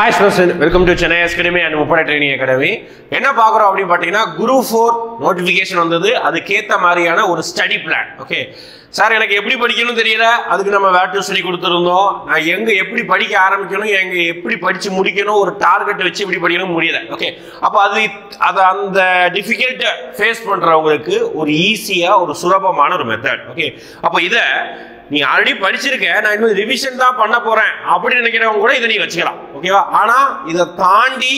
Hi students, welcome to Chennai Academy and Muppada Training Academy. என்ன பார்க்குறோம் அப்படின்னு பார்த்தீங்கன்னா குரு 4 நோட்டிஃபிகேஷன் வந்தது. அதுக்கேற்ற மாதிரியான ஒரு ஸ்டடி பிளான். ஓகே சார், எனக்கு எப்படி படிக்கணும்னு தெரியல, அதுக்கு நம்ம வேர் டு ஸ்டடி கொடுத்துருந்தோம். நான் எங்கே எப்படி படிக்க ஆரம்பிக்கணும், எங்கே எப்படி படித்து முடிக்கணும், ஒரு டார்கெட் வச்சு எப்படி படிக்கணும் முடியல. ஓகே, அப்போ அது அந்த டிஃபிகல்ட்டை ஃபேஸ் பண்ணுறவங்களுக்கு ஒரு ஈஸியாக ஒரு சுலபமான ஒரு மெத்தட். ஓகே, அப்போ இதை நீ ஆல்ரெடி படிச்சிருக்க, நான் இன்னும் ரிவிஷன் தான் பண்ண போறேன் அப்படின்னு நினைக்கிறவங்க கூட இதை நீ வச்சுக்கலாம். ஓகேவா? ஆனா இதை தாண்டி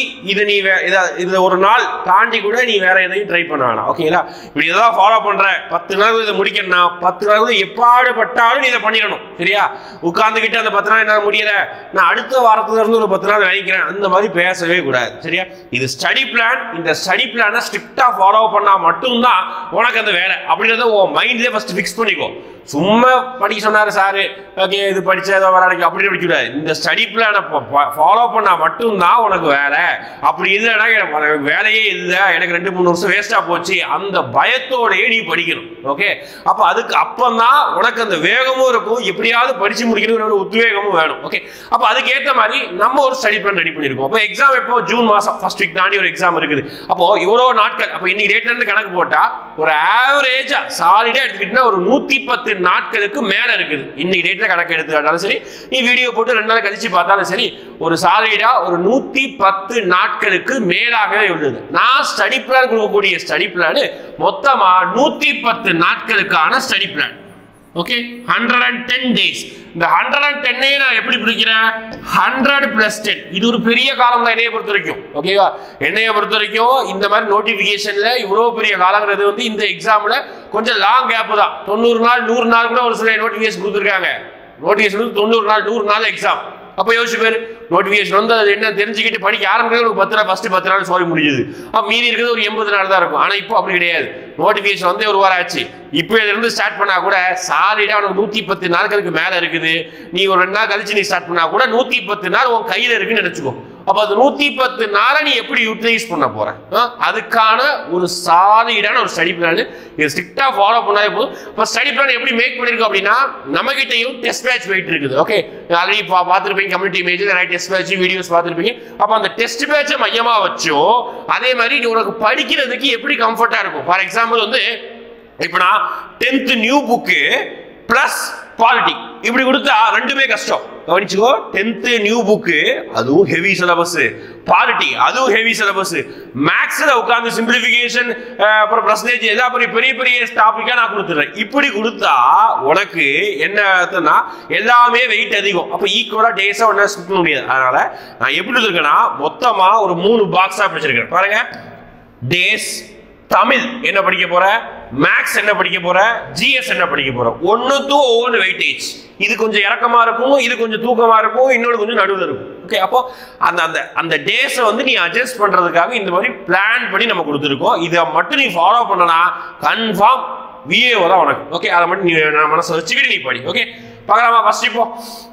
இதை ஒரு நாள் தாண்டி கூட நீ வேற எதையும் ட்ரை பண்ண வேணாம். ஓகேங்களா? இப்படி இதான் ஃபாலோ பண்ற 10 நாள் இதை முடிக்கணும்னா 10 நாள் எப்பாடு பட்டாலும் நீ இதை பண்ணிடணும். சரியா? உட்கார்ந்துக்கிட்டு அந்த 10 நாள் என்ன முடியல, நான் அடுத்த வாரத்துல இருந்து ஒரு 10 நாள் நினைக்கிறேன், அந்த மாதிரி பேசவே கூடாது. சரியா? இது ஸ்டடி பிளான். இந்த ஸ்டடி பிளானை ஸ்ட்ரிக்டா ஃபாலோ பண்ணா மட்டும்தான் உனக்கு அந்த வேலை அப்படின்றத உன் மைண்ட்லேயே ஃபர்ஸ்ட் ஃபிக்ஸ் பண்ணிக்கோ. சும்மா படிக்க சொன்னாரு சாரு, ஓகே இது படிச்சா வர அப்படி படிக்கூடாது. இந்த ஸ்டடி பிளானை ஃபாலோ பண்ணா மட்டும்தான் உனக்கு வேலை. அப்படி இல்லைன்னா எனக்கு வேலையே இல்லை, எனக்கு 2-3 வருஷம் வேஸ்டா போச்சு, அந்த பயத்தோடயே நீ படிக்கணும். ஓகே, அப்ப அதுக்கு அப்பந்தான் உனக்கு அந்த வேகமும் இருக்கும், எப்படியாவது படிச்சு முடிக்கணும் உத்வேகமும் வேணும். ஓகே, அப்ப அதுக்கு ஏற்ற மாதிரி நம்ம ஒரு ஸ்டடி பிளான் ரெடி பண்ணிருக்கோம். அப்போ எக்ஸாம் எப்போ ஜூன் மாசம் ஃபர்ஸ்ட் வீக் தாண்டி ஒரு எக்ஸாம் இருக்குது. அப்போ இவ்வளவு நாட்கள், அப்போ இன்னைக்கு டேட்ல இருந்து கணக்கு போட்டா ஒரு ஆவரேஜா சாலிடா எடுத்துக்கிட்டா ஒரு 110 நாட்களுக்கு மேல இருக்குது. இன்னைக்கு டேட்ல கணக்கு எடுத்துக்கிட்டாலும் சரி, நீ வீடியோ போட்டு 2 நாள் கழிச்சு பார்த்தாலும் சரி, ஒரு சாலிடா ஒரு 110 நாட்களுக்கு மேலாகவே உள்ளது. நான் ஸ்டடி பிளான் கொடுக்கக்கூடிய ஸ்டடி பிளான் மொத்தமா 110 நாட்களுக்கான ஸ்டடி பிளான். Okay, 110 days. இந்த 110 நான் எப்படி பிடிக்கிறேன்? 100 + 10. இது ஒரு பெரிய காலம் தான் என்னைய பொறுத்த வரைக்கும். ஓகேவா? என்னைய பொறுத்த வரைக்கும் இந்த மாதிரி நோட்டிபிகேஷன்ல இவ்வளவு பெரிய காலங்கிறது வந்து இந்த எக்ஸாம்ல கொஞ்சம் லாங் கேப் தான். 90 நாள் 100 நாள் கூட ஒரு சில நோட்டிபிகேஷன் கொடுத்துருக்காங்க. நோட்டிபிகேஷன் 90 நாள் 100 நாள் எக்ஸாம். அப்போ யோசிச்சு பேர் நோட்டிபிகேஷன் வந்து அது என்ன தெரிஞ்சுக்கிட்டு படிக்க ஆரம்பிக்கிறது ஒரு 10 நாள், ஃபர்ஸ்ட் 10 நாள் சாரி முடியுது. மீதி இருக்கிறது ஒரு 80 நாள் தான் இருக்கும். ஆனா இப்போ அப்படி கிடையாது. நோட்டிபிகேஷன் வந்து ஒரு வாரம் ஆச்சு, இப்போ இதுல இருந்து ஸ்டார்ட் பண்ணா கூட சாலிடா உனக்கு 110 நாட்களுக்கு மேல இருக்குது. நீ ஒரு 2 நாள் கழிச்சு நீ ஸ்டார்ட் பண்ணா கூட 110 நாள் உன் கையில இருக்குன்னு நினைச்சுக்கோ. அப்ப அது 110 நாளை நீ எப்படி யூட்டிலைஸ் பண்ண போற, அதுக்கான ஒரு சாலிடான ஒரு ஸ்டடி பிளான். இது ஸ்ட்ரிக்டா ஃபாலோ பண்ணாலே போதும். இப்போ ஸ்டடி பிளான் எப்படி மேக் பண்ணிருக்கோம் அப்படின்னா, நம்ம கிட்டையும் டெஸ்ட் பேட்ச் போயிட்டு இருக்குது. ஓகே, ஆல்ரெடி பார்த்துருப்பீங்க, community image test batch videos பார்த்துருப்பீங்க. அப்ப அந்த டெஸ்ட் பேட்சை மையமா வச்சோ அதே மாதிரி நீ உனக்கு படிக்கிறதுக்கு எப்படி கம்ஃபர்ட்டா இருக்கும். ஃபார் எக்ஸாம்பிள் வந்து இப்ப நான் 10th new book plus polity இப்படி கொடுத்தா ரெண்டுமே கஷ்டம். கவனிச்சுக்கோ, 10th நியூ புக்கு அதுவும் ஹெவி சிலபஸ், பாலிட்டி அதுவும் ஹெவி சிலபஸ், மேக்ஸ்ல உட்கார்ந்து சிம்பிளிஃபிகேஷன் அப்புறம் பர்சன்டேஜ் எல்லாம் பெரிய பெரிய டாபிக்கா நான் கொடுத்துறேன். இப்படி கொடுத்தா உனக்கு என்ன அர்த்தம்னா எல்லாமே வெயிட் அதிகம். அப்ப ஈக்குவலா டேஸா ஒன்னா சுத்த முடியாது. அதனால நான் எப்படி இருக்கேன்னா மொத்தமா ஒரு 3 பாக்ஸா பிடிச்சிருக்கேன். பாருங்க, டேஸ், தமிழ் என்ன படிக்க போற, மேக்ஸ் என்ன படிக்க போற, ஜிஎஸ் என்ன படிக்க போற, ஒன்னுக்கும் ஒவ்வொரு வெயிட்டேஜ். இது கொஞ்சம் இறக்கமா இருக்கும், இது கொஞ்சம் தூக்கமா இருக்கும், இன்னொரு கொஞ்சம் நடுவில் இருக்கும். ஓகே, அப்போ அந்த டேஸை வந்து நீ அட்ஜஸ்ட் பண்றதுக்காக இந்த மாதிரி பிளான் பண்ணி நம்ம கொடுத்துருக்கோம். இதை மட்டும் நீ ஃபாலோ பண்ணனா கன்ஃபார்ம் விஏஓ தான் உனக்கு. ஓகே, அதை மட்டும் நீ மனசை வச்சுக்கிட்டு நீ படி. ஓகே, பார்க்கலாமா? ஃபர்ஸ்ட் இப்போ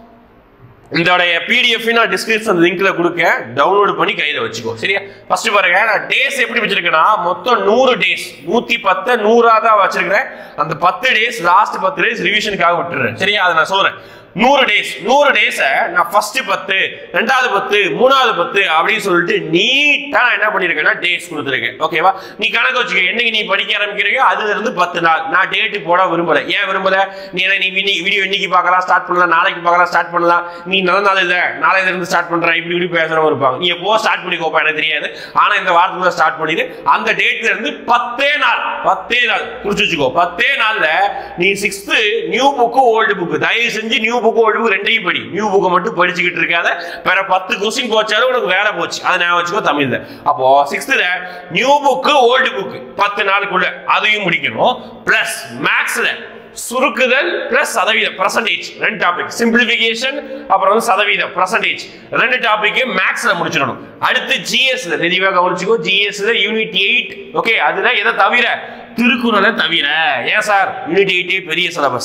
இதோடைய பிடிஎஃப் நான் டிஸ்கிரிப்ஷன் லிங்க்ல கொடுக்க, டவுன்லோட் பண்ணி கையில வச்சுக்கோ. சரியா? ஃபர்ஸ்ட் பாருங்க, நான் டேஸ் எப்படி வச்சிருக்கேன்னா மொத்தம் 100 டேஸ், 110 100 தான் வச்சிருக்கிறேன். அந்த 10 டேஸ் லாஸ்ட் 10 டேஸ் ரிவிஷனுக்காக விட்டுறேன். சரியா? அதை நான் சொல்றேன். 100 டேஸை நான் ஃபர்ஸ்ட் 10, 2வது 10, 3வது 10 அப்படின்னு சொல்லிட்டு நீட்டா நான் என்ன பண்ணிருக்கேன்னா டேஸ் கொடுத்துருக்கேன். ஓகேவா? நீ கணக்கு வச்சுக்க, என்னைக்கு நீ படிக்க ஆரம்பிக்கிறீங்க அதுல இருந்து 10 நாள். நான் டேட்டு போட விரும்பல. ஏன் விரும்பல? நீ வீடியோ இன்னைக்கு பார்க்கலாம் ஸ்டார்ட் பண்ணலாம், நாளைக்கு பார்க்கலாம் ஸ்டார்ட் பண்ணலாம், நீ நல்ல நாள் இல்லை நாளையில இருந்து ஸ்டார்ட் பண்ற இப்படி பேசுறவங்க இருப்பாங்க. நீ எப்போ ஸ்டார்ட் பண்ணிக்கோப்பா எனக்கு தெரியாது, ஆனா இந்த வாரத்துக்குள்ள ஸ்டார்ட் பண்ணிடு. அந்த டேட்ல இருந்து 10 நாள் குறிச்சு வச்சுக்கோ. 10 நாள்ல நீ 6th new book old book தயவு செஞ்சு நியூ புக் ஓல்டு புக் ரெண்டையும் படி. நியூ புக்கை மட்டும் படிச்சுக்கிட்டு இருக்காத. வேற 10 கொஸ்டின் போச்சாலும் உனக்கு வேலை போச்சு. அதை நான் வச்சுக்கோ தமிழ்ல. அப்போ 6th new book old book 10 நாளுக்குள்ள அதையும் முடிக்கணும். பிளஸ் மேக்ஸ்ல சுருக்குதல் பிளஸ் சதவீதம் பர்சன்டேஜ் 2 டாபிக், சிம்பிளிஃபிகேஷன் அப்புறம் சதவீதம் பர்சன்டேஜ் 2 டாபிக் மேக்ஸ்ல முடிச்சிடணும். அடுத்து ஜிஎஸ்ல தெளிவா கவனிச்சுக்கோ. ஜிஎஸ்ல யூனிட் 8. ஓகே, அதுல எதை தவிர திருக்குறளை தவிர. ஏன் சார் யூனிட் 8 பெரிய சிலபஸ்,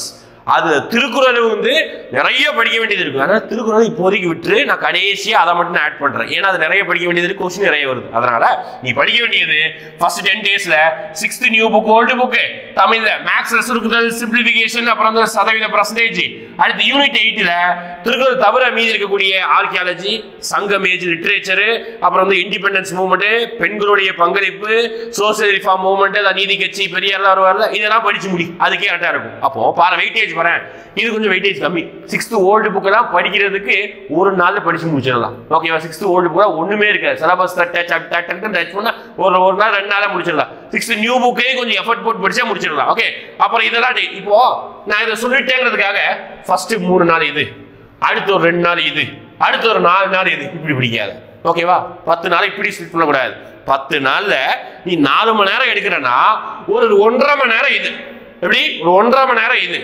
அது திருக்குறள் வந்து நிறைய படிக்க வேண்டியது இருக்கு. அதனால திருக்குறள் இப்போதைக்கு விட்டு நான் கடைசியா அதை மட்டும் ஆட் பண்றேன். ஏன்னா அது நிறைய படிக்க வேண்டியது இருக்கு, கொஸ்டின் நிறைய வருது. அதனால நீ படிக்க வேண்டியது ஃபர்ஸ்ட் 10 டேஸ்ல 6th new book old book தமிழ்ல மேக்ஸ்ல சுருக்குதல் சிம்பிளிஃபிகேஷன் அப்புறம் வந்து சதவீத பர்சன்டேஜ். அடுத்து யூனிட் 8ல திருக்குறள் தவிர மீதி இருக்கக்கூடிய ஆர்கியாலஜி, சங்கம் ஏஜ் லிட்டரேச்சர், அப்புறம் வந்து இண்டிபெண்டன்ஸ் மூவ்மெண்ட், பெண்களுடைய பங்களிப்பு, சோசியல் ரிஃபார்ம் மூவ்மெண்ட், நீதி கட்சி, பெரியார் வரல, இதெல்லாம் படிச்சு முடி. அதுக்கே கரெக்டா இருக்கும். அப்போ பாரு வெயிட்டேஜ் வரேன், இது கொஞ்சம் வெயிட்டேஜ் கம்மி. 6th ஓல்டு புக் எல்லாம் படிக்கிறதுக்கு ஒரு நாள்ல படிச்சு முடிச்சிடலாம். ஓகேவா? 6th ஓல்டு புக் ஒண்ணுமே இருக்காது. சிலபஸ் டச் பண்ணா ஒரு நாள் 2 நாள்ல முடிச்சிடலாம். 6th நியூ புக்கே கொஞ்சம் எஃபர்ட் போட்டு படிச்சா முடிச்சிடலாம். ஓகே, அப்புறம் இதெல்லாம் இப்போ நான் இதை சொல்லிட்டேங்கிறதுக்காக ஃபர்ஸ்ட் 3 நாள் இது, அடுத்து ஒரு 2 நாள் இது, அடுத்து ஒரு 4 நாள் இது, இப்படி பிடிக்காது. ஓகேவா? 10 நாள் இப்படி ஸ்பிளிட் பண்ணக்கூடாது. 10 நாள்ல நீ 4 மணி நேரம் எடுக்கிறனா ஒரு 1.5 மணி நேரம் இது, எப்படி ஒரு 1.5 மணி நேரம் இது,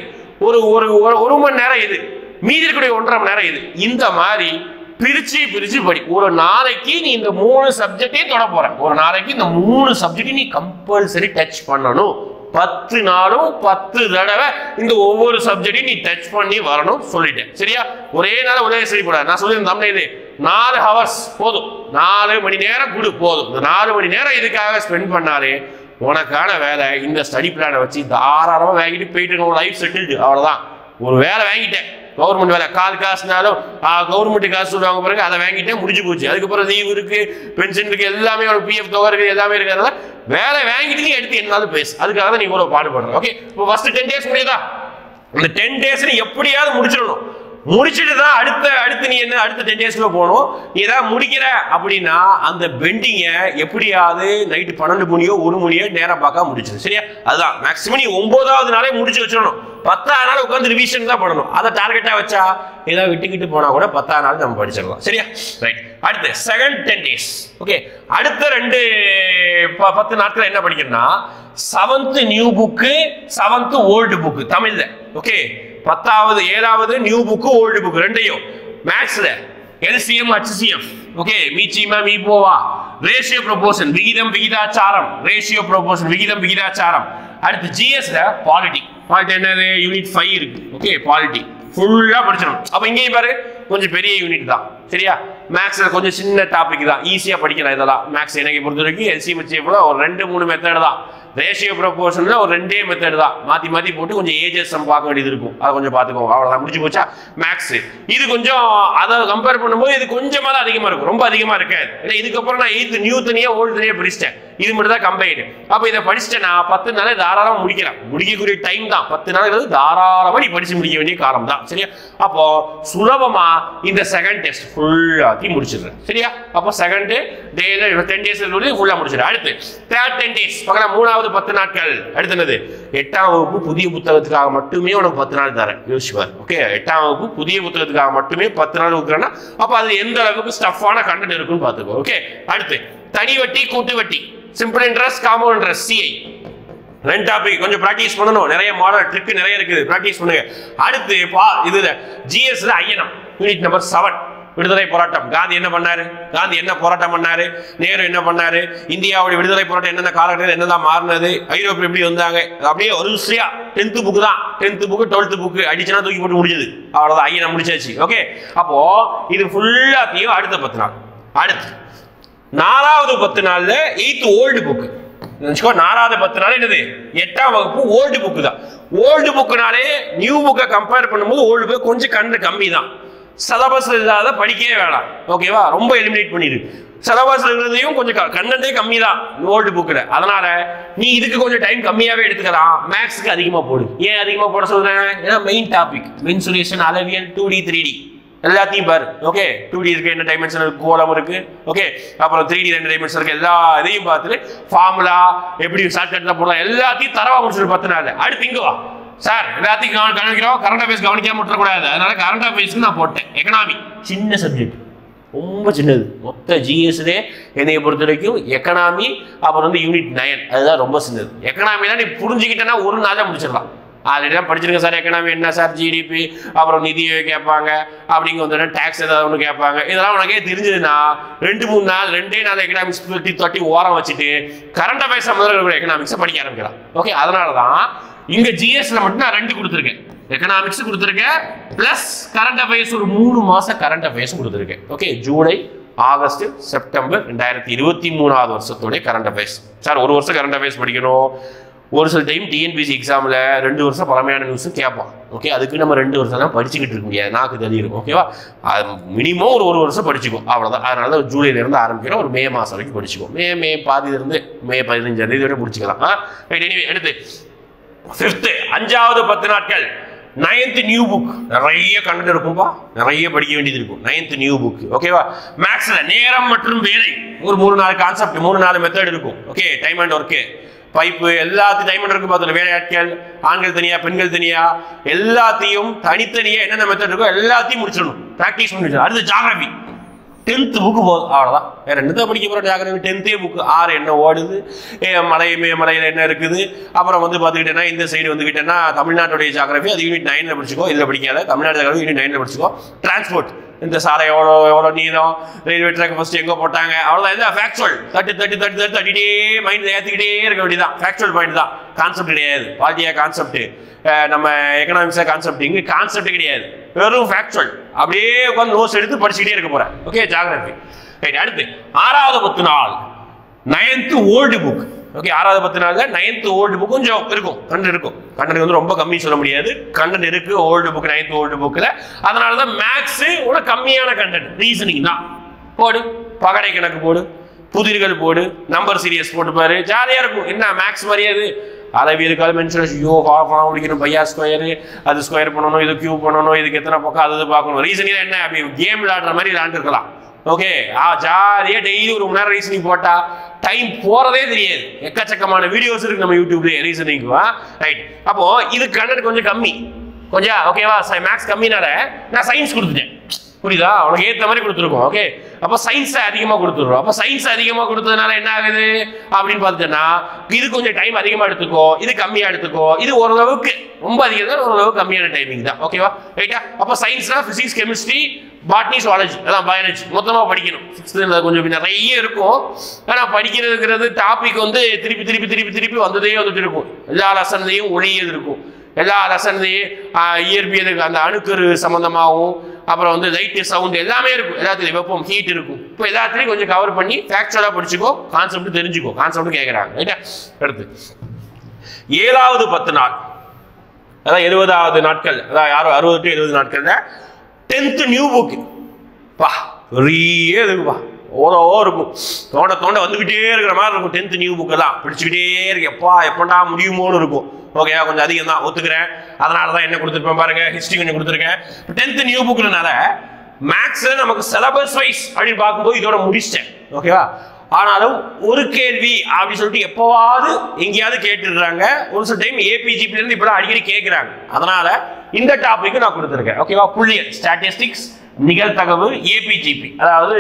ஒரு மணி நேரம் இது, மீதி இருக்கக்கூடிய 1.5 மணி நேரம் இது. இந்த மாதிரி பிரிச்சு படி. ஒரு நாளைக்கு நீ இந்த 3 சப்ஜெக்டையும் தொட போற. ஒரு நாளைக்கு இந்த 3 சப்ஜெக்டையும் நீ கம்பல்சரி டச் பண்ணணும். 10 நாளும் 10 தடவை இந்த ஒவ்வொரு சப்ஜெக்டையும் நீ டச் பண்ணி வரணும் சொல்லிட்டேன். சரியா? ஒரே நாள் ஒரே சரி போடாது. நான் சொல்லியிருந்தேன் இது 4 ஹவர்ஸ் போதும், 4 மணி நேரம் கொடு போதும். இந்த 4 மணி நேரம் இதுக்காக ஸ்பெண்ட் பண்ணாலே உனக்கான வேலை இந்த ஸ்டடி பிளானை வச்சு தாராளமா வாங்கிட்டு போயிட்டு இருக்க. லைஃப் செட்டில்டு, அவ்வளவுதான். ஒரு வேலை வாங்கிட்டேன், கவர்மெண்ட் வேலை, கால் காசுனாலும் கவர்மெண்ட் காசு சொல்லுவாங்க பிறகு அதை வாங்கிட்டே முடிஞ்சு போச்சு. அதுக்கப்புறம் லீவ் இருக்கு, பென்ஷன் இருக்கு, எல்லாமே ஒரு பிஎஃப் தொகை இருக்கு, எல்லாமே இருக்கிறதுனால வேலை வாங்கிட்டு நீ எடுத்து என்னாலும் பேசு. அதுக்காக தான் நீ இவ்வளவு பாடுபடுற. ஓகே, இப்போ ஃபர்ஸ்ட் 10 டேஸ் முடியுதா? இந்த 10 டேஸ் நீ எப்படியாவது முடிச்சிடணும். முடிச்சுட்டு தான் அடுத்து நீ என்ன அடுத்த 10 டேஸ்ல போகணும். நீ ஏதாவது முடிக்கிற அப்படின்னா அந்த பெண்டிங்கை எப்படியாவது நைட்டு 12 மணியோ 1 மணியோ நேரம் பார்க்க முடிச்சிடும். சரியா? அதுதான் மேக்ஸிமம் நீ 9வது நாளே முடிச்சு வச்சிடணும். 10வது நாள் உட்காந்து ரிவிஷன் தான் பண்ணணும். அதை டார்கெட்டா வச்சா ஏதாவது விட்டுக்கிட்டு போனா கூட 10வது நாள் நம்ம படிச்சிடலாம். சரியா? ரைட். அடுத்து செகண்ட் 10 டேஸ். ஓகே, அடுத்த 10 நாட்கள் என்ன படிக்கணும்னா 7th new book 7th old book தமிழ்ல. ஓகே, 10வது 7வது நியூ புக்கு ஓல்டு புக்கு ரெண்டையும். மேக்ஸ்ல எல்சிஎம் ஹெச்சிஎஃப், ஓகே, மீச்சிமா மீபோவா, ரேஷியோ ப்ரொபோர்ஷன், விகிதம் விகிதாச்சாரம், ரேஷியோ ப்ரொபோர்ஷன், விகிதம் விகிதாச்சாரம். அடுத்து ஜிஎஸ்ல பாலிட்டி என்னது யூனிட் 5 இருக்கு. ஓகே, பாலிட்டி ஃபுல்லா படிச்சிடணும். அப்ப இங்கேயும் பாரு கொஞ்சம் பெரிய யூனிட் தான். சரியா? மேக்ஸ்ல கொஞ்சம் சின்ன டாபிக் தான், ஈஸியா படிக்கலாம். இதெல்லாம் மேக்ஸ் எனக்கு பொறுத்த வரைக்கும் எல்சிஎம் ஹெச்சிஎஃப்ல ஒரு 2-3 மெத்தட் தான். ரேஷியோ ப்ரொபோர்ஷன்ல ஒரு 2 மெத்தட் தான். மாத்தி போட்டு கொஞ்சம் ஏஜஸ் பார்க்க வேண்டியது இருக்கும். அதை கொஞ்சம் பார்த்துக்கோங்க. அவ்வளவுதான், முடிஞ்சு போச்சா மேக்ஸ். இது கொஞ்சம் அதை கம்பேர் பண்ணும்போது இது கொஞ்சமா தான் அதிகமா இருக்கும், ரொம்ப அதிகமா இருக்காது. ஏன்னா இதுக்கப்புறம் நான் 8th நியூ தனியா ஓல்டு தனியா படிச்சிட்டேன். இது மட்டும் தான் கம்பைன்டு. அப்ப இதை படிச்சுட்டேன்னா 10 நாளே தாராளமா முடிக்கலாம். முடிக்கக்கூடிய டைம் தான் 10 நாள், தாராளமா நீ படிச்சு முடிக்க வேண்டிய காலம் தான். சரியா? அப்போ சுலபமா இந்த செகண்ட் டெஸ்ட் ஃபுல்லாத்தி முடிச்சிடுறேன். சரியா? அப்போ செகண்ட் டேல 10 டேஸ் ஃபுல்லா முடிச்சிடுறேன். அடுத்து தேர்ட் 10 டேஸ் பார்க்கலாம். 3வது 10 நாட்கள். அடுத்து என்னது? 8ஆம் வகுப்பு புதிய புத்தகத்துக்காக மட்டுமே உனக்கு 10 நாள் தரேன். யோசிச்சுப்பார். ஓகே, 8ஆம் வகுப்பு புதிய புத்தகத்துக்காக மட்டுமே 10 நாள் கொடுக்குறேன்னா அப்ப அது எந்த அளவுக்கு ஸ்டஃப்பான கண்டென்ட் இருக்குன்னு பார்த்துக்கோ. ஓகே, அடுத்து தனி வட்டி கூட்டு வட்டி, simple interest, compound interest, CI. 2 topic கொஞ்சம் பிராக்டிஸ் பண்ணணும். நிறைய மாடல் ட்ரிக் நிறைய இருக்குது, பிராக்டிஸ் பண்ணுங்க. அடுத்து இதுல ஜிஎஸ்ல ஐஎன்எம் யூனிட் நம்பர் 7 விடுதலை போராட்டம். காந்தி என்ன பண்ணாரு? காந்தி என்ன போராட்டம் பண்ணாரு? நேரு என்ன பண்ணாரு? இந்தியாவுடைய விடுதலை போராட்டம் என்னென்ன காலகட்டத்தில் என்னதான் மாறினது? ஐரோப்பிய எப்படி வந்தாங்க? அப்படியே ஒரு விஷயம் 10th புக் தான். 10th புக் 12th புக் அடிச்சுனா தூக்கி போட்டு முடிஞ்சது. அவ்வளவுதான், ஐயன் முடிச்சாச்சு. ஓகே, அப்போ இது ஃபுல்லாத்தையும் அடுத்த 10 நாள். அடுத்து 4வது 10 நாள்ல 8th ஓல்டு புக். 4வது 10 நாள் என்னது? 8ஆம் வகுப்பு ஓல்டு புக் தான். ஓல்டு புக்னாலே நியூ புக்கை கம்பேர் பண்ணும்போது ஓல்டு புக் கொஞ்சம் கண்டு கம்மி தான். சிலபஸ் இல்லாத படிக்கவே வேணாம். ஓகேவா? ரொம்ப எலிமினேட் பண்ணிடு. சிலபஸ் இருக்கிறதையும் கொஞ்சம் கண்டென்ட்டே கம்மி தான் ஓல்டு புக்கில். அதனால நீ இதுக்கு கொஞ்சம் டைம் கம்மியாவே எடுத்துக்கலாம். மேக்ஸுக்கு அதிகமா போடு. ஏன் அதிகமா போட சொல்றேன்? ஏன்னா மெயின் டாபிக் மென்சுரேஷன், அளவியல், 2D 3D எல்லாத்தையும் பாரு. ஓகே, 2D இருக்கு, என்ன டைமென்ஷன் இருக்கு, கோலம் இருக்கு. ஓகே, அப்புறம் 3D 2 டைமென்ஷன் இருக்கு. எல்லா இதையும் பார்த்துட்டு ஃபார்முலா எப்படி ஷார்ட்கட்ல போடலாம் எல்லாத்தையும் தரவா முடிச்சிரு 10 நாள். அடுத்து இங்க வா சார், எல்லாத்தையும் கவனிக்கிறோம். கரண்ட் அஃபேர்ஸ் கவனிக்காம விட்டுறக்கூடாது. அதனால கரண்ட் அஃபேர்ஸ்க்கு நான் போட்டேன். எக்கனாமி சின்ன சப்ஜெக்ட், ரொம்ப சின்னது. மொத்த ஜிஎஸ்லே என்னைய பொறுத்த வரைக்கும் எக்கனாமி அப்புறம் வந்து யூனிட் 9 அதுதான் ரொம்ப சின்னது. எக்கனாமிலாம் நீ புரிஞ்சுக்கிட்டேன்னா ஒரு நாளே முடிச்சிடலாம். ஆல்ரெடி தான் படிச்சிருக்கேன் சார். எக்கனாமி என்ன சார்? ஜிடிபி அப்புறம் நிதி கேட்பாங்க, அப்படிங்க வந்து டேக்ஸ் ஏதாவது ஒன்று கேட்பாங்க. இதெல்லாம் உனக்கே தெரிஞ்சதுன்னா 2-3 நாள் 2 நாள் எக்கனாமிக்ஸ் தொட்டி ஓரம் வச்சுட்டு கரண்ட் அஃபேர்ஸ் முதல்ல எக்கனாமிக்ஸை படிக்க ஆரம்பிக்கலாம். ஓகே, அதனால தான் இங்க ஜிஎஸ்ல மட்டும் நான் 2 கொடுத்துருக்கேன். எக்கனாமிக்ஸ் கொடுத்துருக்கேன் பிளஸ் கரண்ட் அஃபேர்ஸ் ஒரு 3 மாசம் கரண்ட் அஃபேர்ஸ் கொடுத்துருக்கேன். ஓகே, ஜூலை ஆகஸ்ட் செப்டம்பர் 2023 வருஷத்தோட கரண்ட் அஃபேர்ஸ். சார் ஒரு வருஷம் கரண்ட் அஃபேர்ஸ் படிக்கணும். ஒரு சில டைம் டிஎன்பிசி எக்ஸாமில் 2 வருஷம் பழமையான நியூஸும் கேட்பான். ஓகே, அதுக்கு நம்ம 2 வருஷம் தான் படிச்சுக்கிட்டு இருக்க முடியாது, நாக்கு தெரியும். ஓகேவா, மினிமம் ஒரு வருஷம் படிச்சுக்கும், அவ்வளோதான். அதனால தான் ஜூலைலேருந்து ஆரம்பிக்கிறோம், ஒரு மே மாதம் வரைக்கும் படிச்சுக்கும். மே பாதியிலிருந்து மே 15 வரை முடிச்சுக்கலாம். எடுத்து 5th 5வது 10 நாட்கள் 9th நியூ புக். நிறைய கண்டென்ட் இருக்கும்பா, நிறைய படிக்க வேண்டியது இருக்கும். 9th new book. ஓகேவா, மேக்ஸ்ல நேரம் மற்றும் வேலை ஒரு 3-4 கான்செப்ட், 3-4 மெத்தட் இருக்கும். Okay, time and work, pipe எல்லாத்தையும் டைம் இருக்கு. பார்த்து வேலையாட்கள் ஆண்கள் தனியா பெண்கள் தனியா எல்லாத்தையும் தனித்தனியா என்னென்ன மெத்தட் இருக்கோ எல்லாத்தையும் முடிச்சிடணும், ப்ராக்டிஸ் பண்ணி. அடுத்து ஜாகிரபி 10th புக்கு போதும், அவ்வளோதான். வேற என்னதான் படிக்க போகிற ஜாகிரபி? 10th book. 6 என்ன ஓடுது, மலையில் என்ன இருக்குது, அப்புறம் வந்து பார்த்துக்கிட்டேன்னா இந்த சைடு வந்துக்கிட்டேன்னா தமிழ்நாட்டுடைய ஜாகிரபி அது யூனிட் 9ல் படிச்சுக்கோ. இதில் படிக்காத தமிழ்நாடு ஜாகிரபி யூனிட் 9ல் படிச்சுக்கோ. டிரான்ஸ்போர்ட், இந்த சாலை எவ்வளோ நீளம், ரயில்வே ட்ராக் ஃபர்ஸ்ட் எங்கே போட்டாங்க, அவ்வளோதான். இந்த ஃபேக்சுவல் தட்டிட்டே மைண்டில் ஏற்றிக்கிட்டே இருக்க வேண்டியதான். ஃபேக்சுவல் பாயிண்ட் தான், கான்செப்ட் கிடையாது. பாலிட்டியா கான்செப்ட், நம்ம எக்கனாமிக்ஸா கான்செப்ட், இங்கே கான்செப்ட் கிடையாது, வெறும் ஃபேக்சுவல். அப்படியே உட்காந்து நோட்ஸ் எடுத்து படிச்சுக்கிட்டே இருக்க போறேன். Okay, geography. ரைட். அடுத்து 6வது 10 நாள் 9th ஓல்டு புக். ஓகே, 6வது 10 நாள்ல 9th ஓல்டு புக் கொஞ்சம் இருக்கும், கண்டென்ட் இருக்கும். கண்டென்ட் வந்து ரொம்ப கம்மி சொல்ல முடியாது, கண்டென்ட் இருக்கு ஓல்டு புக் 9th ஓல்டு புக்ல. அதனால தான் மேக்ஸ் ஒரு கம்மியான கண்டென்ட். ரீசனிங் தான் போடு, பகடை கணக்கு போடு, புதிர்கள் போடு, நம்பர் சீரியஸ் போட்டு பாரு, ஜாலியா இருக்கும். என்ன மேக்ஸ் மாதிரியாது அளவியலுக்காக மென்ஷன், ஐயோ ஃபார்ம் முடிக்கணும், பையா ஸ்கொயரு, அது ஸ்கொயர் பண்ணணும், இது கியூப் பண்ணணும், இதுக்கு எத்தனை பக்கம் அது பார்க்கணும். ரீசனிங் என்ன, அப்படி கேம் விளையாடுற மாதிரி விளையாண்டுருக்கலாம். ஓகே, ஜாலியா டெய்லி ஒரு 1 மணி நேரம் ரீசனிங் போட்டா டைம் போறதே தெரியாது. எக்கச்சக்கமான வீடியோஸ் இருக்கு நம்ம யூடியூப்ல ரீசனிங். ரைட். அப்போ இது கண்டென்ட் கொஞ்சம் கம்மி, கொஞ்சம் ஓகேவா. மேக்ஸ் கம்மினால நான் சயின்ஸ் கொடுத்துட்டேன், புரியுதா? அவனுக்கு ஏற்ற மாதிரி கொடுத்துருக்கோம். ஓகே, அப்போ சயின்ஸை அதிகமாக கொடுத்துருவோம். அப்போ சயின்ஸ் அதிகமாக கொடுத்ததுனால என்ன ஆகுது அப்படின்னு பார்த்துட்டேன்னா, இது கொஞ்சம் டைம் அதிகமாக எடுத்துக்கோ, இது கம்மியாக எடுத்துக்கோ. இது ஓரளவுக்கு ரொம்ப அதிகம் தான், ஓரளவுக்கு கம்மியான டைமிங் தான். ஓகேவா, ரைட்டா? அப்போ சயின்ஸ்னா பிசிக்ஸ், கெமிஸ்ட்ரி, பாட்னி, சுவாலஜி, அதான் பயாலஜி மொத்தமாக படிக்கணும். 6th கொஞ்சம் நிறைய இருக்கும். ஆனால் படிக்கிறதுங்கிறது டாபிக் வந்து திருப்பி திருப்பி திருப்பி திருப்பி வந்ததே வந்துட்டு இருக்கும். எல்லா லெசன்லையும் ஒளியது இருக்கும், எல்லா லெசன்லையும் இயற்பியலுக்கு அந்த அணுக்கரு சம்பந்தமாகவும், அப்புறம் வந்து லைட் சவுண்ட் எல்லாமே இருக்கும். எல்லாத்துலையும் வெப்பம், ஹீட் இருக்கும். இப்போ எல்லாத்துலையும் கொஞ்சம் கவர் பண்ணி ஃபேக்சுவலாக படிச்சுக்கோ, கான்செப்ட் தெரிஞ்சுக்கோ. கான்செப்ட் கேட்குறாங்க, ரைட்டா? அடுத்து 7வது 10 நாள், அதான் 70வது நாட்கள், அதான் 60 to 70 நாட்கள்ல 10th நியூ புக். பா பெரிய இருக்குப்பா, ஓரோ இருக்கும், தோண்ட வந்துகிட்டே இருக்கிற மாதிரி இருக்கும். 10th நியூ புக் எல்லாம் பிடிச்சிக்கிட்டே இருக்கு, எப்படா முடியுமோன்னு இருக்கும். ஓகே, கொஞ்சம் அதிகம் தான், ஒத்துக்கிறேன். அதனால தான் என்ன கொடுத்துருப்பேன் பாருங்க, ஹிஸ்ட்ரி கொஞ்சம் கொடுத்துருக்கேன். 10th நியூ புக்னால மேக்ஸ் நமக்கு சிலபஸ் வைஸ் அப்படின்னு பார்க்கும்போது இதோட முடிச்சிட்டேன். ஓகேவா, ஆனாலும் ஒரு கேள்வி அப்படின்னு சொல்லிட்டு எப்போவாவது எங்கேயாவது கேட்டுடுறாங்க. ஒரு சில டைம் ஏபிஜிபி இருந்து இப்பெல்லாம் அடிக்கடி கேட்குறாங்க. அதனால இந்த டாபிக் நான் கொடுத்துருக்கேன். ஓகேவா, புள்ளியல், ஸ்டாட்டிஸ்டிக்ஸ், நிகழ்தகவு, ஏபிஜிபி, அதாவது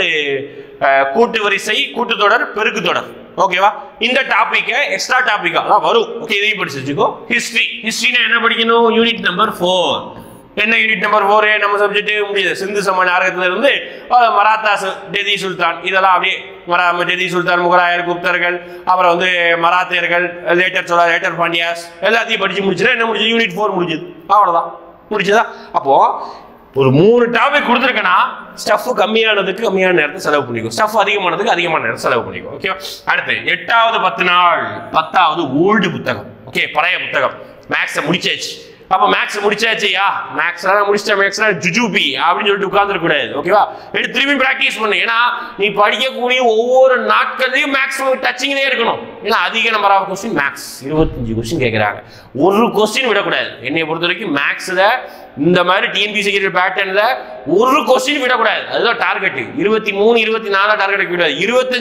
கூட்டு வரிசை, கூட்டுத்தொடர், பெருக்கு தொடர். ஓகேவா, இந்த டாபிக்கை எக்ஸ்ட்ரா டாபிக்கா தான் வரும். ஓகே, இதையும் படிச்சு வச்சுக்கோ. ஹிஸ்ட்ரினா என்ன படிக்கணும்? Unit number 4. என்ன யூனிட் நம்பர் 4? நம்ம சப்ஜெக்ட் முடியுது. சிந்து சம நாகரிகத்துல இருந்து மராத்தாஸ், டெல்லி சுல்தான், இதெல்லாம் அப்படியே டெல்லி சுல்தான், முகலாயர், குப்தர்கள், அப்புறம் வந்து மராத்தியர்கள், லேட்டர் சோழர், லேட்டர் பாண்டியாஸ் எல்லாத்தையும் படிச்சு முடிச்சுன்னா என்ன முடிஞ்சது? யூனிட் 4 முடிஞ்சது. அவ்வளவுதான், முடிச்சதா? அப்போ ஒரு 3 டாபிக் கொடுத்துருக்கேன்னா ஸ்டஃப் கம்மியானதுக்கு கம்மியான நேரத்தை செலவு பண்ணிக்கும், ஸ்டஃப் அதிகமானதுக்கு அதிகமான நேரம் செலவு பண்ணிக்கும். ஓகே, அடுத்து 8வது 10 நாள் 10வது ஓல்டு புத்தகம். ஓகே, பழைய புத்தகம். மேக்ஸை முடிச்சாச்சு. அப்போ மேக்ஸ் முடிச்சாச்சியா, மேக்ஸ் முடிச்சிட்டேன், மேக்ஸ் ஜுஜூபி அப்படின்னு சொல்லிட்டு உட்கார்ந்துருக்க கூடாது. ஓகேவா, எடுத்து திரும்பி ப்ராக்டிஸ் பண்ணு. ஏன்னா நீ படிக்கக்கூடிய ஒவ்வொரு நாட்களையும் மேக்ஸ் டச்சிங்லேயே இருக்கணும். ஏன்னா அதிக number of question maths 25 question கேட்குறாங்க. ஒரு கொஸ்டின் விடக்கூடாது. என்னை பொறுத்த வரைக்கும் மேக்ஸில் இந்த மாதிரி டிஎன்பிசி பேட்டர்ன்ல ஒரு கொஸ்டின் விடக்கூடாது. அதுதான் டார்கெட். 23, 24 டார்கெட் விடாது.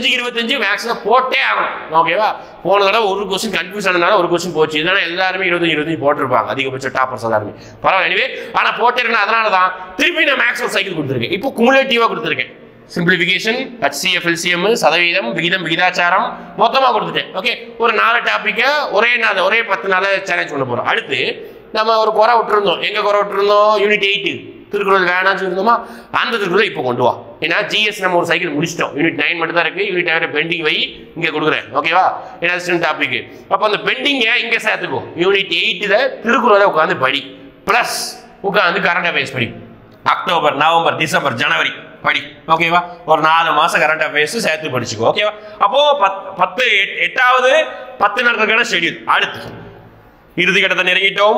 25 மேக்ஸ்ல போட்டே ஆகணும். ஓகேவா, போன தடவை ஒரு கொஸ்டின் கன்ஃபியூஸ் ஆனதுனால ஒரு கொஸ்டின் போச்சு. இதனால எல்லாருமே 25 போட்டிருப்பாங்க, அதிகபட்ச டாப்பர்ஸ் எல்லாருமே. பரவாயில்ல, எனிவே. ஆனா போட்டிருக்கேன், அதனால தான் திருப்பி நான் மேக்ஸ் ஒரு சைக்கிள் கொடுத்துருக்கேன். இப்போ குமுலேட்டிவா கொடுத்துருக்கேன். சிம்பிளிஃபிகேஷன், HCF, LCM, சதவீதம், விகிதம், விகிதாச்சாரம் மொத்தமா கொடுத்துட்டேன். ஓகே, ஒரு 4 டாபிக்கை ஒரே 10 நாள் சேலஞ்ச் பண்ண போறோம். அடுத்து நம்ம ஒரு குறை விட்டுருந்தோம். எங்க குறை விட்டுருந்தோம்? யூனிட் 8 திருக்குறள் வேணாம்னு சொல்லியிருந்தோமா? அந்த திருக்குறளை இப்போ கொண்டு வா. ஏன்னா ஜிஎஸ் நம்ம ஒரு சைக்கிள் முடிச்சிட்டோம். யூனிட் 9 மட்டும் தான் இருக்கு. யூனிட் 9 பெண்டிங் வை இங்கே கொடுக்குறேன். ஓகேவா, ஏன்னா டாபிக். அப்போ அந்த பெண்டிங்கை இங்கே சேர்த்துக்கும். யூனிட் 8ல திருக்குறளை உட்காந்து படி. பிளஸ் உட்காந்து கரண்ட் அஃபேர்ஸ் படி. அக்டோபர், நவம்பர், டிசம்பர், ஜனவரி படி. ஓகேவா? ஒரு 4 மாசம் கரண்ட் அஃபேர்ஸ் சேர்த்து படிச்சுக்கோ. ஓகேவா? அப்போ 8வது 10 நாட்களுக்கான ஷெட்யூல். அடுத்து இறுதி கட்டத்தை நெருங்கிட்டோம்.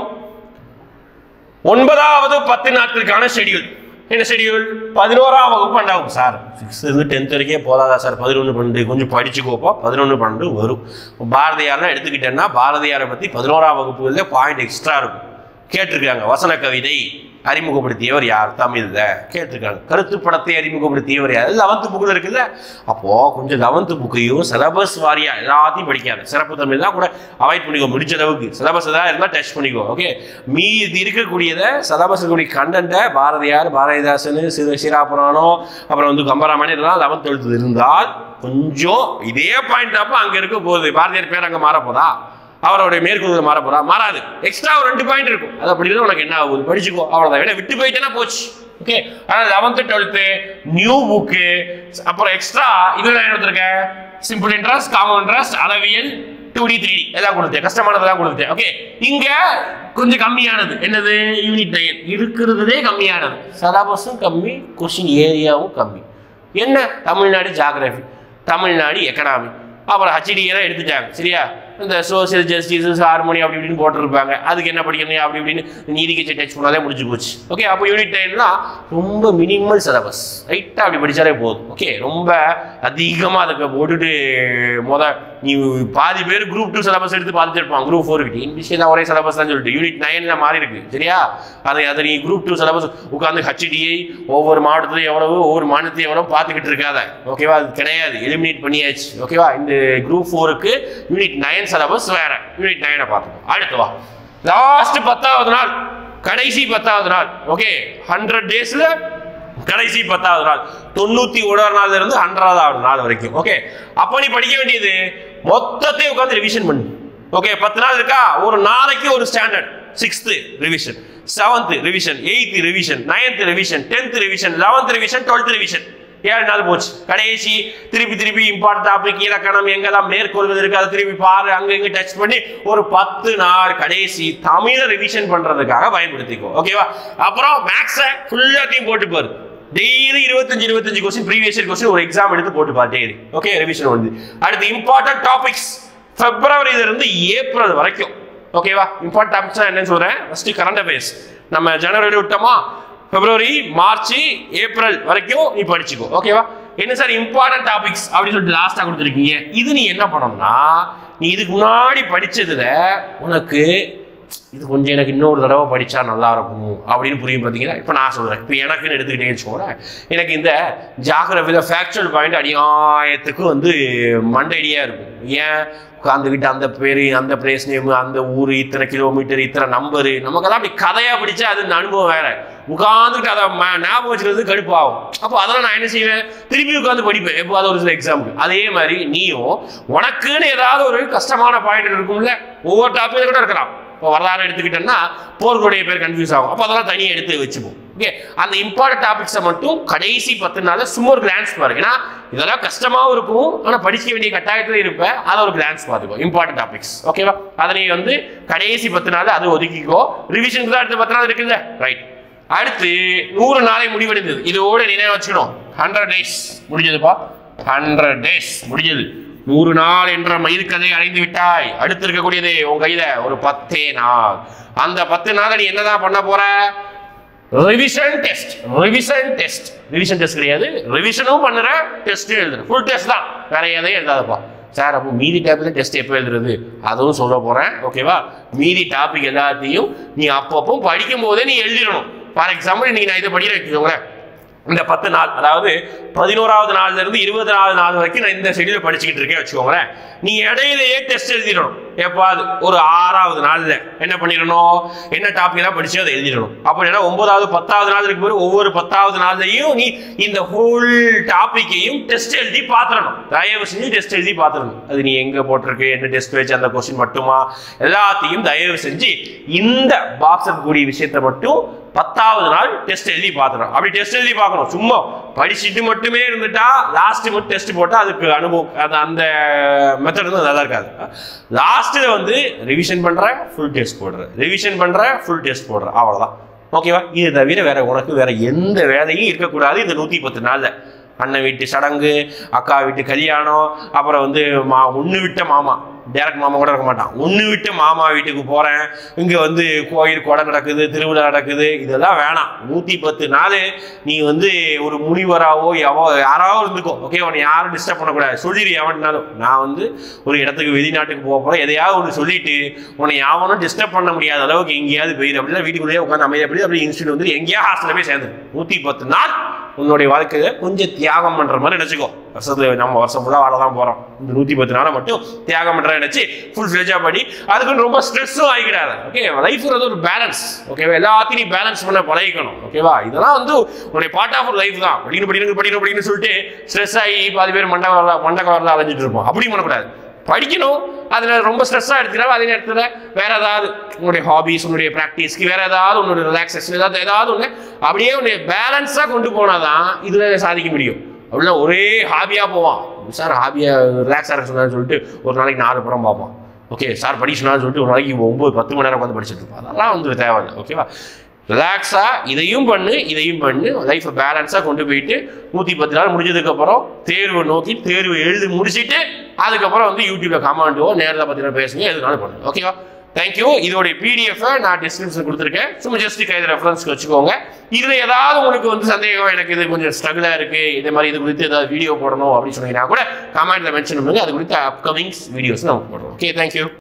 9வது 10 நாட்களுக்கான ஷெட்யூல். என்ன ஷெட்யூல்? 11ஆம் வகுப்பு ஆகும் சார். 6th இருந்து 10th வரைக்கே போதாதா சார்? 11, 12 கொஞ்சம் படிச்சுக்கோப்பா. 11, 12 வரும். பாரதியார்லாம் எடுத்துக்கிட்டேன்னா பாரதியாரை பத்தி 11ஆம் வகுப்புல பாயிண்ட் எக்ஸ்ட்ரா இருக்கும். கேட்டிருக்காங்க. வசன கவிதை அறிமுகப்படுத்தியவர் யார்? தமிழ்ல கேட்டிருக்காங்க. கருத்து படத்தை அறிமுகப்படுத்தியவர் யார்? 11th புக்கில் இருக்குல்ல. அப்போ கொஞ்சம் 11th புக்கையும் சிலபஸ் வாரியா எல்லாத்தையும் படிக்காது. சிறப்பு தமிழ் தான் கூட அவாய்ட் பண்ணிக்கோ. முடிஞ்ச அளவுக்கு சிலபஸ் தான் இருந்தால் டச் பண்ணிக்கோ. ஓகே, மீதி இருக்கக்கூடியதை சிலபஸ் இருக்கக்கூடிய கண்டென்ட்டை பாரதியார், பாரதிதாசன், சிராபுராணம், அப்புறம் வந்து கம்பராமாயணம் இதெல்லாம் 11th 12th இருந்தால் கொஞ்சம் இதே பாயிண்ட் அப்போ அங்கே இருக்க போகுது. பாரதியார் பேர் அங்கே மாற போதா? அவருடைய மேற்கொள்கள் மாற போறா? மாறாது. எக்ஸ்ட்ரா ஒரு 2 பாயிண்ட் இருக்கும். அது அப்படி தான் உனக்கு என்ன ஆகுது? படிச்சுக்கோ. அவ்வளோதான். விட்டு போயிட்டேன்னா போச்சு. ஓகே, ஆனால் 11th 12th நியூ புக்கு, அப்புறம் எக்ஸ்ட்ரா இதுல என்ன கொடுத்துருக்கேன்? சிம்பிள் இன்ட்ரெஸ்ட், காமன் இன்ட்ரெஸ்ட், அளவியல், 2D 3D எல்லாம் கொடுத்துட்டேன். கஷ்டமானதெல்லாம் கொடுத்துட்டேன். ஓகே, இங்க கொஞ்சம் கம்மியானது என்னது? யூனிட் 9 இருக்கிறதே கம்மியானது. சிலபஸும் கம்மி, கொஸ்டின் ஏரியாவும் கம்மி. என்ன? தமிழ்நாடு ஜியாகிரபி, தமிழ்நாடு எக்கனாமி, அப்புறம் HDA தான் எடுத்துட்டாங்க. சரியா? இந்த சோசியல் ஜஸ்டிஸ், ஹார்மோனி அப்படி இப்படின்னு போட்டிருப்பாங்க. அதுக்கு என்ன படிக்கணும் அப்படி இப்படின்னு நீதி கட்சி டச் பண்ணாலே முடிஞ்சு போச்சு. ஓகே, அப்போ யூனிட் 9 ரொம்ப மினிமல் சிலபஸ். ரைட்டாக அப்படி படித்தாலே போதும். ஓகே, ரொம்ப அதிகமாக அதுக்கு போட்டுட்டு நீ பாதி பேர் குரூப் 2 சிலபஸ் எடுத்து பார்த்துட்டு இருப்பான். குரூப் 4 கிட்ட இங்கிலீஷ் தான் ஒரே சிலபஸ் தான் சொல்லிட்டு யூனிட் 9 மாறி இருக்கு. சரியா? அதை நீ குரூப் 2 சிலபஸ் உட்காந்து HDA ஒவ்வொரு மாவட்டத்திலையும் எவ்வளவு, ஒவ்வொரு மாநிலத்தையும் எவ்வளவு பார்த்துக்கிட்டு இருக்காத. ஓகேவா? அது கிடையாது. எலிமினேட் பண்ணியாச்சு. ஓகேவா? இந்த குரூப் 4க்கு யூனிட் 9 சிலபஸ் வேற. யூனிட் 9 பார்த்துக்கோ. அடுத்து வா, லாஸ்ட் 10வது நாள், கடைசி 10வது நாள். ஓகே, 100 டேஸ்ல கடைசி 10வது நாள், 91வது நாள்ல இருந்து 100வது நாள் வரைக்கும். ஓகே, அப்போ நீ படிக்க வேண்டியது மொத்தத்தை உட்காந்து ரிவிஷன் பண்ணு. ஓகே, 10 நாள் இருக்கா? ஒரு நாளைக்கு ஒரு standard. 6th revision, 7th revision, 8th revision, 9th revision, 10th revision, 11th revision, 12th revision. 7 நாள் போச்சு. கடைசி திருப்பி இம்பார்ட்டன்ட் டாபிக், இலக்கணம், எங்கெல்லாம் மேற்கொள்வது இருக்கு அதை திருப்பி பாரு, அங்க இங்க டச் பண்ணி ஒரு 10 நாள் கடைசி தமிழ ரிவிஷன் பண்றதுக்காக பயன்படுத்திக்கோ. ஓகேவா? அப்புறம் மேக்ஸை ஃபுல்லாத்தையும் போட்டு பாரு. Daily 25 question, previous year question ஒரு எக்ஸாம் எடுத்து போட்டு பாரு டெய்லி. ஓகே, ரிவிஷன் வந்து. அடுத்து இம்பார்ட்டன்ட் டாபிக்ஸ் பிப்ரவரியில இருந்து ஏப்ரல் வரைக்கும். ஓகேவா? இம்பார்ட்டன்ட் டாபிக்ஸ் என்னன்னு சொல்றேன். ஃபர்ஸ்ட் கரண்ட் அஃபேர்ஸ் நம்ம ஜனவரி விட்டோமா, பிப்ரவரி, மார்ச், ஏப்ரல் வரைக்கும் நீ படிச்சுக்கோ. ஓகேவா? என்ன சார் இம்பார்ட்டன்ட் டாபிக்ஸ் அப்படின்னு சொல்லிட்டு லாஸ்டா கொடுத்துருக்கீங்க. இது நீ என்ன பண்ணணும்னா, நீ இதுக்கு முன்னாடி படிச்சதுல உனக்கு இது கொஞ்சம் எனக்கு இன்னொரு தடவை படிச்சா நல்லா இருக்கும் அப்படின்னு புரியும். பார்த்தீங்கன்னா இப்போ நான் சொல்றேன். இப்போ எனக்குன்னு எடுத்துக்கிட்டேன்னு வச்சுக்கோங்க, எனக்கு இந்த ஜியாகிரபியில ஃபேக்சுவல் பாயிண்ட் அநியாயத்துக்கு வந்து மண்டடியா இருக்கும். ஏன்? உட்காந்துக்கிட்டு அந்த பேர், அந்த பிளேஸ் நேம், அந்த ஊர், இத்தனை கிலோமீட்டர், இத்தனை நம்பரு, நமக்கெல்லாம் அப்படி கதையா பிடிச்சா அது அனுபவம் வேற. உட்காந்துக்கிட்டு அதை ஞாபகம் வச்சுக்கிறது கடுப்பாகும். அப்போ அதெல்லாம் நான் என்ன செய்வேன்? திருப்பி உட்காந்து படிப்பேன். எப்போ அது ஒரு சில எக்ஸாம்பிள். அதே மாதிரி நீயும் உனக்குன்னு ஏதாவது ஒரு கஷ்டமான பாயிண்ட் இருக்கும்ல, ஒவ்வொரு டாபிக் கூட இருக்கலாம். இப்போ வரலாறு எடுத்துக்கிட்டேன்னா போர்களுடைய பேர் கன்ஃபியூஸ் ஆகும். அப்போ அதெல்லாம் தனியாக எடுத்து வச்சுப்போம். ஓகே, அந்த இம்பார்ட்டன்ட் டாபிக்ஸை மட்டும் கடைசி 10 நாள் சும்மா ஒரு கிளான்ஸ் பாருங்க. ஏன்னா இதெல்லாம் கஷ்டமாகவும் இருக்கும், ஆனால் படிக்க வேண்டிய கட்டாயத்தில் இருப்பேன். அதை ஒரு கிளான்ஸ் பார்த்துக்கோ. Important topics. ஓகேவா? அதை நீ வந்து கடைசி 10 நாள் அது ஒதுக்கிக்கோ. ரிவிஷனுக்கு தான் அடுத்த 10 நாள் இருக்குல்ல. ரைட். அடுத்து 100 நாளை முடிவடைந்தது. இதோட நினைவு வச்சுக்கணும். 100 டேஸ் முடிஞ்சதுப்பா. 100 டேஸ் முடிஞ்சது. 100 நாள் என்ற மயிர்கதை அடைந்து விட்டாய். அடுத்து இருக்கக்கூடியது உன் கையில ஒரு 10 நாள். அந்த 10 நாள் நீ என்னதான் பண்ண போற? Revision test. ரிவிஷன் டெஸ்ட் கிடையாது, ரிவிஷனும் பண்ணுற, டெஸ்ட் எழுதுற. ஃபுல் டெஸ்ட் தான், வேற எதையும் எழுதாதப்பா. சார் அப்போ மீதி டாபிக் டெஸ்ட் எப்போ எழுதுறது அதுவும் சொல்ல போறேன். ஓகேவா? மீதி டாபிக் எல்லாத்தையும் நீ அப்பப்போ படிக்கும் போதே நீ எழுதிடணும். ஃபார் எக்ஸாம்பிள் இன்னைக்கு நான் இதை படிக்கிறேன் வச்சுக்கோங்களேன். இந்த 10 நாள், அதாவது 11வது நாள்ல இருந்து 20வது நாள் வரைக்கும் நான் இந்த ஷெட்யூல் படிச்சுக்கிட்டு இருக்கேன் வச்சுக்கோங்களேன். நீ இடையிலேயே டெஸ்ட் எழுதிடணும். எப்பாவது ஒரு 6வது நாள்ல என்ன பண்ணிடணும்? என்ன டாபிக் எல்லாம் படிச்சு அதை எழுதிடணும். அப்படின்னா 9வது 10வது நாள் இருக்கு போது ஒவ்வொரு 10வது நாள்லையும் நீ இந்த ஹோல் டாபிக்கையும் டெஸ்ட் எழுதி பார்த்துடணும். தயவு செஞ்சு டெஸ்ட் எழுதி பார்த்துடணும். அது நீ எங்க போட்டிருக்கு, என்ன டெஸ்ட் வச்சு, அந்த கொஸ்டின் மட்டுமா, எல்லாத்தையும் தயவு செஞ்சு இந்த பாக்ஸ் இருக்கக்கூடிய விஷயத்தை மட்டும் 10வது நாள் டெஸ்ட் எழுதி பார்த்துடும். அப்படி டெஸ்ட் எழுதி பார்க்கணும். சும்மா படிச்சுட்டு மட்டுமே இருந்துட்டா லாஸ்ட் மட்டும் டெஸ்ட் போட்டா அதுக்கு அனுபவம் அந்த மெத்தட் வந்து நல்லா இருக்காது. லாஸ்ட் லாஸ்ட்டில் வந்து ரிவிஷன் பண்ணுற ஃபுல் டெஸ்ட் போடுற ரிவிஷன் பண்ணுற ஃபுல் டெஸ்ட் போடுற அவ்வளோதான். ஓகேவா? இது தவிர வேற உனக்கு வேற எந்த வேலையும் இருக்கக்கூடாது இந்த 110 நாளில். அண்ணன் வீட்டு சடங்கு, அக்கா வீட்டு கல்யாணம், அப்புறம் வந்து ஒன்று விட்ட மாமா, டேரக்ட் மாமா கூட இருக்க மாட்டான், ஒன்று விட்டு மாமா வீட்டுக்கு போகிறேன், இங்கே வந்து கோயில் கொடை நடக்குது, திருவிழா நடக்குது, இதெல்லாம் வேணாம். 110 நாள் நீ வந்து ஒரு முனிவராவோ யாராவது இருந்துக்கோ. ஓகே, உன்னை யாரும் டிஸ்டர்ப் பண்ணக்கூடாது. சொல்லிடு எவனாலும், நான் வந்து ஒரு இடத்துக்கு வெளிநாட்டுக்கு போக போகிறேன், எதையாவது ஒன்று சொல்லிட்டு உன்னை யாவனும் டிஸ்டர்ப் பண்ண முடியாத அளவுக்கு எங்கேயாவது போயிடு. அப்படின்னா வீட்டுக்குள்ளேயே உட்காந்து அமைதியாக அப்படி இன்ஸ்டியூட் வந்து எங்கேயாவது ஹாஸ்டலில் போய் சேர்ந்து 110 நாள் உன்னுடைய வாழ்க்கையை கொஞ்சம் தியாகம் பண்ணுற மாதிரி நினச்சிக்கோ. வருஷத்துல நம்ம வருஷம் ஃபுல்லாக வாழ தான் போகிறோம். இந்த 110 நாளை மட்டும் தியாகம் பண்ணுற நினச்சி ஃபுல் ஃப்ளெஜாக படி. அதுக்கு ரொம்ப ஸ்ட்ரெஸ்ஸும் ஆகிக்கிறாரு. ஓகே, லைஃப்ன்றது ஒரு பேலன்ஸ். ஓகேவா? எல்லாத்தையும் பேலன்ஸ் பண்ண பழகிக்கணும். ஓகேவா? இதெல்லாம் வந்து உன்னுடைய பார்ட் ஆஃப் ஒரு லைஃப் தான். படிக்கணும் சொல்லிட்டு ஸ்ட்ரெஸ் ஆகி பாதி பேர் மண்டை கவரில் அலைஞ்சிட்டு இருப்போம். அப்படி பண்ணக்கூடாது. படிக்கணும், அதில் ரொம்ப ஸ்ட்ரெஸ்ஸாக எடுத்துக்கிறாங்க. அதே நேரத்தில் வேற ஏதாவது உன்னுடைய ஹாபிஸ், உன்னுடைய ப்ராக்டிஸ்க்கு வேற ஏதாவது உன்னுடைய ரிலாக்ஸேஷன் ஏதாவது ஒன்று அப்படியே உன்னுடைய பேலன்ஸாக கொண்டு போனால் தான் இதில் சாதிக்க முடியும். அப்படின்னா ஒரே ஹாபியாக போவான். சார் ஹாபியாக ரிலாக்ஸாக இருக்க சொன்னான்னு சொல்லிட்டு ஒரு நாளைக்கு 4 படம் பார்ப்பான். ஓகே, சார் படிக்க சொன்னான்னு சொல்லிட்டு ஒரு நாளைக்கு 9-10 மணி நேரம் உட்காந்து படிச்சுட்டு இருப்பான். அதெல்லாம் வந்து தேவையில்லை. ஓகேவா? ரிலாக்ஸாக இதையும் பண்ணு லைஃப்பை பேலன்ஸாக கொண்டு போயிட்டு 110 நாள் முடிஞ்சதுக்கப்புறம் தேர்வு நோக்கி தேர்வு எழுதி முடிச்சுட்டு அதுக்கப்புறம் வந்து யூடியூப்ல கமெண்ட்டோ நேரில் பார்த்தீங்கன்னா பேசுங்க, எதுனாலும் பண்ணுங்க. ஓகேவா? தேங்க்யூ. இதோடைய பிடிஎஃப் நான் டிஸ்கிரிப்ஷன் கொடுத்துருக்கேன். சும்மா ஜஸ்ட் கையில் ரெஃபரன்ஸ்க்கு வச்சுக்கோங்க. இதில் ஏதாவது உங்களுக்கு வந்து சந்தேகம், எனக்கு இது கொஞ்சம் ஸ்ட்ரகிளாக இருக்குது, இதே மாதிரி இது குறித்து ஏதாவது வீடியோ போடணும் அப்படின்னு சொன்னீங்கன்னா கூட கமெண்ட்டில் மென்ஷன் பண்ணுங்க. அது குறித்து அப்கமிங் வீடியோஸ் நம்ம போடுறோம். Okay, thank you.